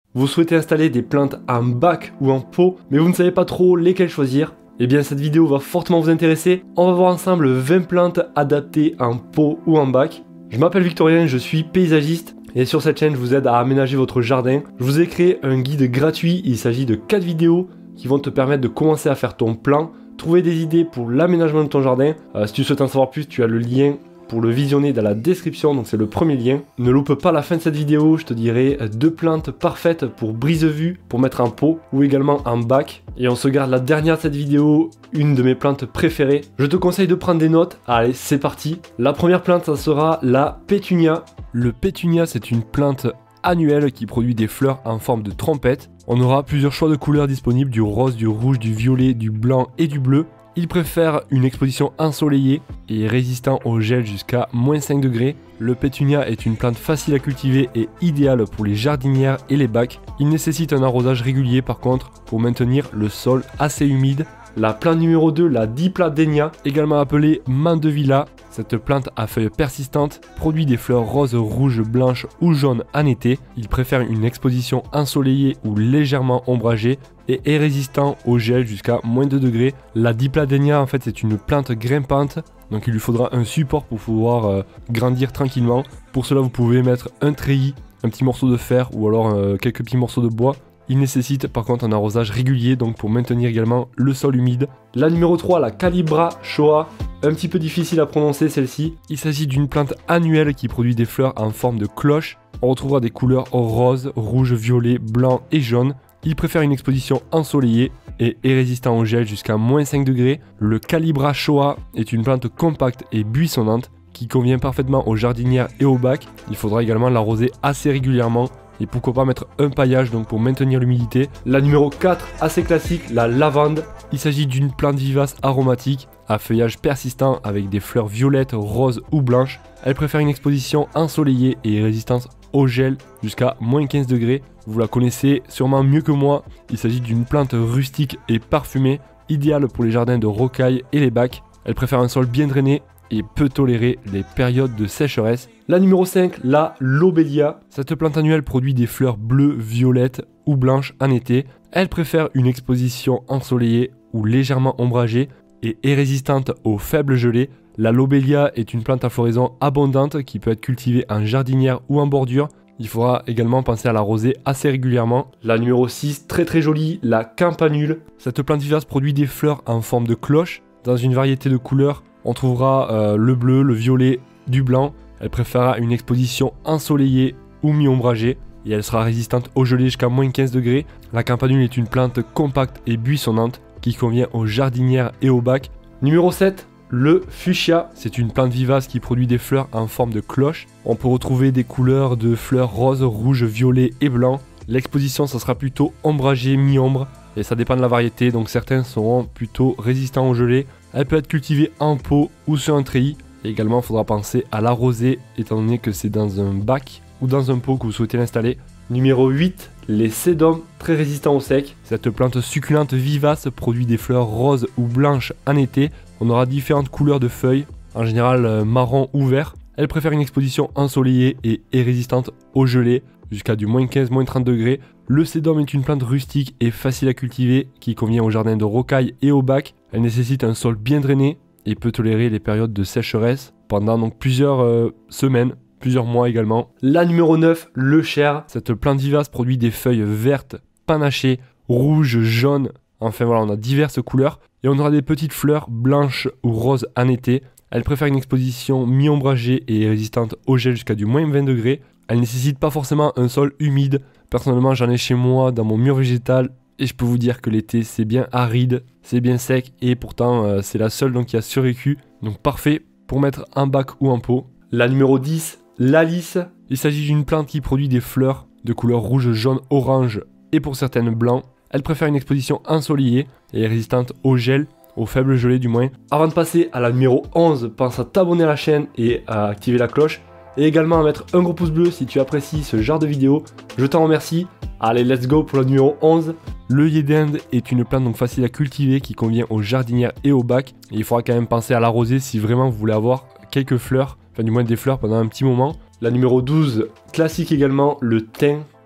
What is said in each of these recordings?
Vous souhaitez installer des plantes en bac ou en pot, mais vous ne savez pas trop lesquelles choisir? Eh bien cette vidéo va fortement vous intéresser. On va voir ensemble 20 plantes adaptées en pot ou en bac. Je m'appelle Victorien, je suis paysagiste et sur cette chaîne je vous aide à aménager votre jardin. Je vous ai créé un guide gratuit, il s'agit de 4 vidéos qui vont te permettre de commencer à faire ton plan, trouver des idées pour l'aménagement de ton jardin. Si tu souhaites en savoir plus, tu as le lien pour le visionner dans la description, donc c'est le premier lien. Ne loupe pas la fin de cette vidéo, je te dirai 2 plantes parfaites pour brise-vue, pour mettre en pot ou également en bac. Et on se garde la dernière de cette vidéo, une de mes plantes préférées. Je te conseille de prendre des notes. Allez, c'est parti. La première plante, ça sera la pétunia. Le pétunia, c'est une plante annuelle qui produit des fleurs en forme de trompette. On aura plusieurs choix de couleurs disponibles, du rose, du rouge, du violet, du blanc et du bleu. Il préfère une exposition ensoleillée et est résistant au gel jusqu'à -5 degrés. Le pétunia est une plante facile à cultiver et idéale pour les jardinières et les bacs. Il nécessite un arrosage régulier par contre pour maintenir le sol assez humide. La plante numéro 2, la Dipladenia, également appelée Mandevilla. Cette plante à feuilles persistantes produit des fleurs roses, rouges, blanches ou jaunes en été. Il préfère une exposition ensoleillée ou légèrement ombragée et est résistant au gel jusqu'à -2 degrés. La Dipladenia en fait c'est une plante grimpante, donc il lui faudra un support pour pouvoir grandir tranquillement. Pour cela vous pouvez mettre un treillis, un petit morceau de fer ou alors quelques petits morceaux de bois. Il nécessite par contre un arrosage régulier donc pour maintenir également le sol humide. La numéro 3, la Calibra Shoah, un petit peu difficile à prononcer celle-ci. Il s'agit d'une plante annuelle qui produit des fleurs en forme de cloche. On retrouvera des couleurs rose, rouge, violet, blanc et jaune. Il préfère une exposition ensoleillée et est résistant au gel jusqu'à -5 degrés. Le Calibra Shoah est une plante compacte et buissonnante qui convient parfaitement aux jardinières et aux bacs. Il faudra également l'arroser assez régulièrement. Et pourquoi pas mettre un paillage donc pour maintenir l'humidité. La numéro 4, assez classique, la lavande. Il s'agit d'une plante vivace aromatique à feuillage persistant avec des fleurs violettes, roses ou blanches. Elle préfère une exposition ensoleillée et résistance au gel jusqu'à -15 degrés. Vous la connaissez sûrement mieux que moi. Il s'agit d'une plante rustique et parfumée, idéale pour les jardins de rocaille et les bacs. Elle préfère un sol bien drainé et peut tolérer les périodes de sécheresse. La numéro 5, la Lobelia. Cette plante annuelle produit des fleurs bleues, violettes ou blanches en été. Elle préfère une exposition ensoleillée ou légèrement ombragée et est résistante aux faibles gelées. La Lobelia est une plante à floraison abondante qui peut être cultivée en jardinière ou en bordure. Il faudra également penser à l'arroser assez régulièrement. La numéro 6, très jolie, la Campanule. Cette plante vivace produit des fleurs en forme de cloche dans une variété de couleurs. On trouvera le bleu, le violet, du blanc. Elle préférera une exposition ensoleillée ou mi-ombragée et elle sera résistante au gelé jusqu'à -15 degrés. La campanule est une plante compacte et buissonnante qui convient aux jardinières et aux bacs. Numéro 7, le fuchsia. C'est une plante vivace qui produit des fleurs en forme de cloche. On peut retrouver des couleurs de fleurs rose, rouge, violet et blanc. L'exposition, ça sera plutôt ombragé, mi-ombre. Et ça dépend de la variété, donc certains seront plutôt résistants au gelé. Elle peut être cultivée en pot ou sur un treillis. Et également, il faudra penser à l'arroser, étant donné que c'est dans un bac ou dans un pot que vous souhaitez l'installer. Numéro 8, les sédums, très résistants au sec. Cette plante succulente vivace produit des fleurs roses ou blanches en été. On aura différentes couleurs de feuilles, en général marron ou vert. Elle préfère une exposition ensoleillée et est résistante au gelé, jusqu'à du -15, -30 degrés. Le sédum est une plante rustique et facile à cultiver qui convient aux jardins de rocaille et aux bacs. Elle nécessite un sol bien drainé et peut tolérer les périodes de sécheresse pendant donc plusieurs semaines, plusieurs mois également. La numéro 9, le cher. Cette plante vivace produit des feuilles vertes, panachées, rouges, jaunes. Enfin voilà, on a diverses couleurs. Et on aura des petites fleurs blanches ou roses en été. Elle préfère une exposition mi-ombragée et est résistante au gel jusqu'à du -20 degrés. Elle nécessite pas forcément un sol humide. Personnellement, j'en ai chez moi dans mon mur végétal. Et je peux vous dire que l'été, c'est bien aride, c'est bien sec. Et pourtant, c'est la seule donc, qui a survécu. Donc parfait pour mettre en bac ou en pot. La numéro 10, l'alice. Il s'agit d'une plante qui produit des fleurs de couleur rouge, jaune, orange et pour certaines blanc. Elle préfère une exposition ensoleillée et est résistante au gel, au faible gelé du moins. Avant de passer à la numéro 11, pense à t'abonner à la chaîne et à activer la cloche. Et également à mettre un gros pouce bleu si tu apprécies ce genre de vidéo. Je t'en remercie. Allez, let's go pour la numéro 11. L'œillet d'Inde est une plante donc facile à cultiver qui convient aux jardinières et aux bacs. Et il faudra quand même penser à l'arroser si vraiment vous voulez avoir quelques fleurs, enfin du moins des fleurs pendant un petit moment. La numéro 12, classique également, le thym.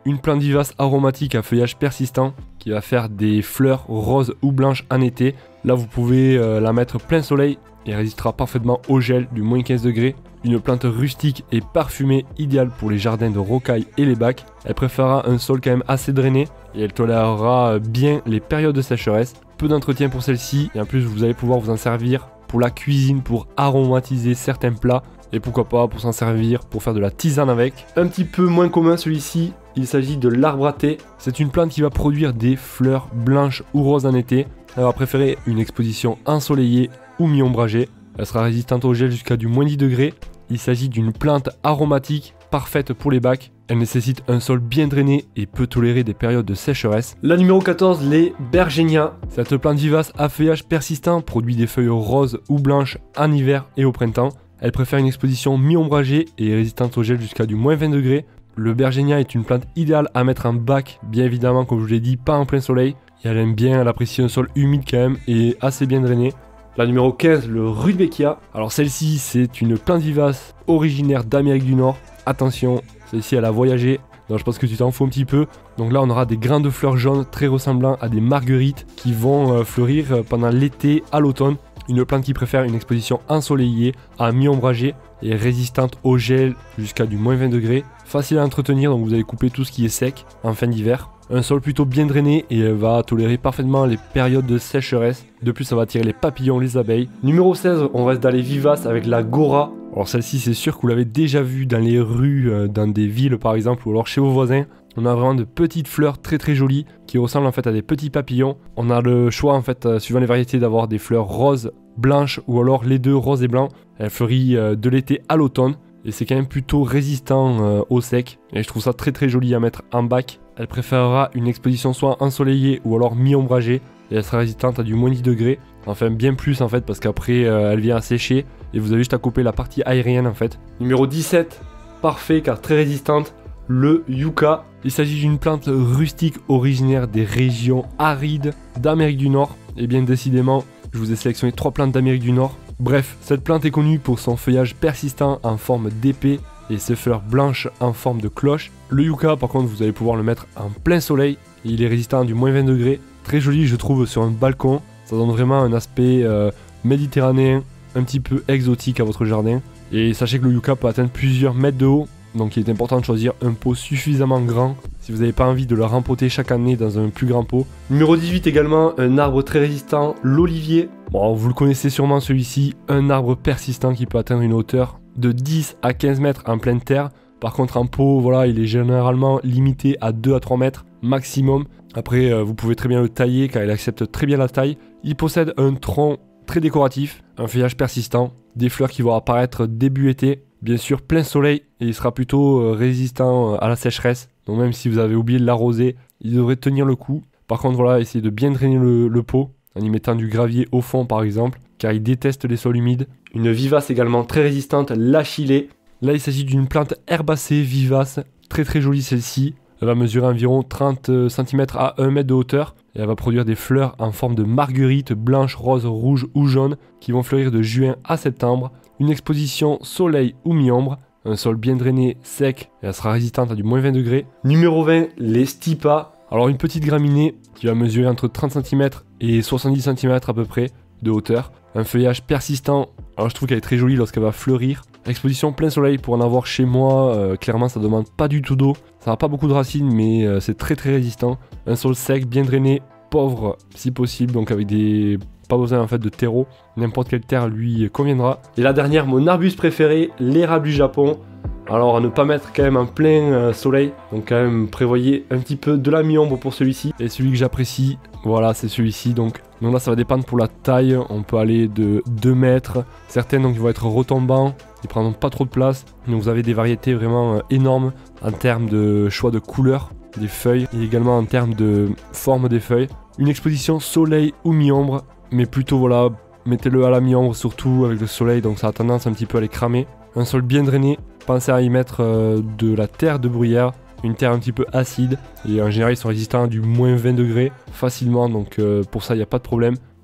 une plante vivace aromatique à feuillage persistant qui va faire des fleurs roses ou blanches en été. Là vous pouvez la mettre plein soleil et résistera parfaitement au gel du moins 15 degrés. Une plante rustique et parfumée idéale pour les jardins de rocaille et les bacs. Elle préférera un sol quand même assez drainé et elle tolérera bien les périodes de sécheresse. Peu d'entretien pour celle-ci et en plus vous allez pouvoir vous en servir pour la cuisine, pour aromatiser certains plats et pourquoi pas pour s'en servir pour faire de la tisane avec. Un petit peu moins commun celui-ci, il s'agit de l'arbre à thé. C'est une plante qui va produire des fleurs blanches ou roses en été. Elle va préférer une exposition ensoleillée ou mi-ombragée. Elle sera résistante au gel jusqu'à du moins 10 degrés. Il s'agit d'une plante aromatique parfaite pour les bacs. Elle nécessite un sol bien drainé et peut tolérer des périodes de sécheresse. La numéro 14, les Bergénias. Cette plante vivace à feuillage persistant produit des feuilles roses ou blanches en hiver et au printemps. Elle préfère une exposition mi-ombragée et est résistante au gel jusqu'à du moins 20 degrés. Le Bergénia est une plante idéale à mettre en bac, bien évidemment comme je vous l'ai dit, pas en plein soleil. Et elle aime bien, elle apprécie un sol humide quand même et assez bien drainé. La numéro 15, le Rudbeckia. Alors celle-ci, c'est une plante vivace originaire d'Amérique du Nord. Attention, celle-ci elle a voyagé, donc je pense que tu t'en fous un petit peu. Donc là on aura des grains de fleurs jaunes très ressemblants à des marguerites qui vont fleurir pendant l'été à l'automne. Une plante qui préfère une exposition ensoleillée à mi-ombragée et résistante au gel jusqu'à du moins 20 degrés. Facile à entretenir, donc vous allez couper tout ce qui est sec en fin d'hiver. Un sol plutôt bien drainé et elle va tolérer parfaitement les périodes de sécheresse. De plus ça va attirer les papillons, les abeilles. Numéro 16, on reste dans les vivaces avec la Gora. Alors celle-ci c'est sûr que vous l'avez déjà vue dans les rues, dans des villes par exemple ou alors chez vos voisins. On a vraiment de petites fleurs très très jolies qui ressemblent en fait à des petits papillons. On a le choix en fait suivant les variétés d'avoir des fleurs roses, blanches ou alors les deux roses et blancs. Elle fleurit de l'été à l'automne et c'est quand même plutôt résistant au sec. Et je trouve ça très très joli à mettre en bac. Elle préférera une exposition soit ensoleillée ou alors mi-ombragée et elle sera résistante à du moins 10 degrés. Enfin bien plus en fait parce qu'après elle vient à sécher et vous avez juste à couper la partie aérienne en fait. Numéro 17, parfait car très résistante. Le yucca. Il s'agit d'une plante rustique originaire des régions arides d'Amérique du Nord. Et bien décidément, je vous ai sélectionné 3 plantes d'Amérique du Nord. Bref, cette plante est connue pour son feuillage persistant en forme d'épée et ses fleurs blanches en forme de cloche. Le yucca, par contre, vous allez pouvoir le mettre en plein soleil. Et il est résistant à du moins 20 degrés. Très joli, je trouve, sur un balcon. Ça donne vraiment un aspect méditerranéen, un petit peu exotique à votre jardin. Et sachez que le yucca peut atteindre plusieurs mètres de haut. Donc il est important de choisir un pot suffisamment grand si vous n'avez pas envie de le rempoter chaque année dans un plus grand pot. Numéro 18 également, un arbre très résistant, l'olivier. Bon, vous le connaissez sûrement celui-ci, un arbre persistant qui peut atteindre une hauteur de 10 à 15 mètres en pleine terre. Par contre en pot, voilà, il est généralement limité à 2 à 3 mètres maximum. Après, vous pouvez très bien le tailler car il accepte très bien la taille. Il possède un tronc très décoratif, un feuillage persistant, des fleurs qui vont apparaître début été. Bien sûr, plein soleil et il sera plutôt résistant à la sécheresse. Donc même si vous avez oublié de l'arroser, il devrait tenir le coup. Par contre, voilà, essayez de bien drainer le pot en y mettant du gravier au fond par exemple, car il déteste les sols humides. Une vivace également très résistante, l'achillée. Là, il s'agit d'une plante herbacée vivace, très très jolie celle-ci. Elle va mesurer environ 30 cm à 1 mètre de hauteur. Et elle va produire des fleurs en forme de marguerite blanche, rose, rouge ou jaune qui vont fleurir de juin à septembre. Une exposition soleil ou mi-ombre, un sol bien drainé, sec et elle sera résistante à du moins 20 degrés. Numéro 20, les stipas. Alors une petite graminée qui va mesurer entre 30 cm et 70 cm à peu près de hauteur. Un feuillage persistant, alors je trouve qu'elle est très jolie lorsqu'elle va fleurir. Exposition plein soleil pour en avoir chez moi, clairement ça demande pas du tout d'eau. Ça n'a pas beaucoup de racines mais c'est très très résistant. Un sol sec, bien drainé, pauvre si possible, donc avec des... pas besoin en fait de terreau, n'importe quelle terre lui conviendra. Et la dernière, mon arbuste préféré, l'érable du Japon. Alors à ne pas mettre quand même en plein soleil, donc quand même prévoyez un petit peu de la mi-ombre pour celui-ci. Et celui que j'apprécie, voilà c'est celui-ci donc là ça va dépendre pour la taille, on peut aller de 2 mètres. Certains donc ils vont être retombants, ils prendront pas trop de place. Donc vous avez des variétés vraiment énormes en termes de choix de couleur des feuilles et également en termes de forme des feuilles. Une exposition soleil ou mi-ombre, mais plutôt voilà, mettez-le à la mi-ombre surtout avec le soleil, donc ça a tendance un petit peu à les cramer. Un sol bien drainé, pensez à y mettre de la terre de bruyère, une terre un petit peu acide, et en général ils sont résistants à du moins 20 degrés facilement, donc pour ça il n'y a pas de problème.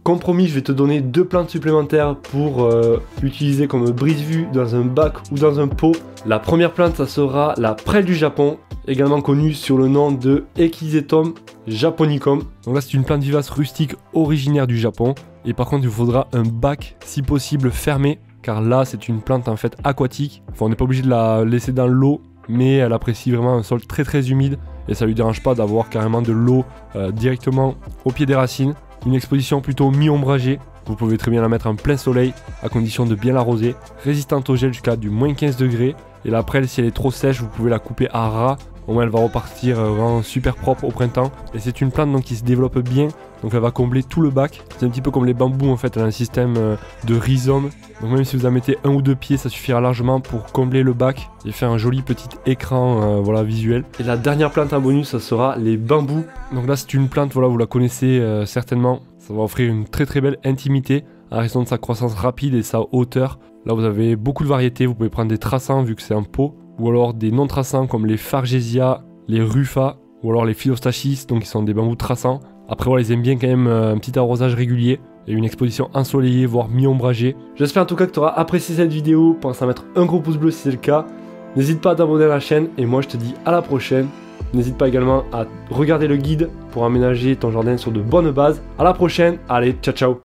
Comme promis, je vais te donner 2 plantes supplémentaires pour l'utiliser comme brise-vue dans un bac ou dans un pot. La première plante, ça sera la prêle du Japon, également connue sur le nom de Echisetum japonicum. Donc là, c'est une plante vivace rustique originaire du Japon. Et par contre, il vous faudra un bac, si possible, fermé, car là, c'est une plante en fait aquatique. Enfin, on n'est pas obligé de la laisser dans l'eau, mais elle apprécie vraiment un sol très humide. Et ça lui dérange pas d'avoir carrément de l'eau directement au pied des racines. Une exposition plutôt mi-ombragée. Vous pouvez très bien la mettre en plein soleil, à condition de bien l'arroser. Résistante au gel jusqu'à du moins 15 degrés. Et la prêle, si elle est trop sèche, vous pouvez la couper à ras. Au moins, elle va repartir vraiment super propre au printemps. Et c'est une plante donc, qui se développe bien. Donc elle va combler tout le bac. C'est un petit peu comme les bambous en fait, elle a un système de rhizome. Donc même si vous en mettez 1 ou 2 pieds, ça suffira largement pour combler le bac et faire un joli petit écran voilà, visuel. Et la dernière plante en bonus, ça sera les bambous. Donc là c'est une plante, voilà, vous la connaissez certainement. Ça va offrir une très belle intimité à raison de sa croissance rapide et sa hauteur. Là vous avez beaucoup de variétés, vous pouvez prendre des traçants vu que c'est un pot, ou alors des non traçants comme les Fargesia, les Rufa, ou alors les Philostachys, donc qui sont des bambous traçants. Après voilà, ils aiment bien quand même un petit arrosage régulier et une exposition ensoleillée, voire mi-ombragée. J'espère en tout cas que tu auras apprécié cette vidéo. Pense à mettre un gros pouce bleu si c'est le cas. N'hésite pas à t'abonner à la chaîne et moi je te dis à la prochaine. N'hésite pas également à regarder le guide pour aménager ton jardin sur de bonnes bases. À la prochaine, allez, ciao ciao.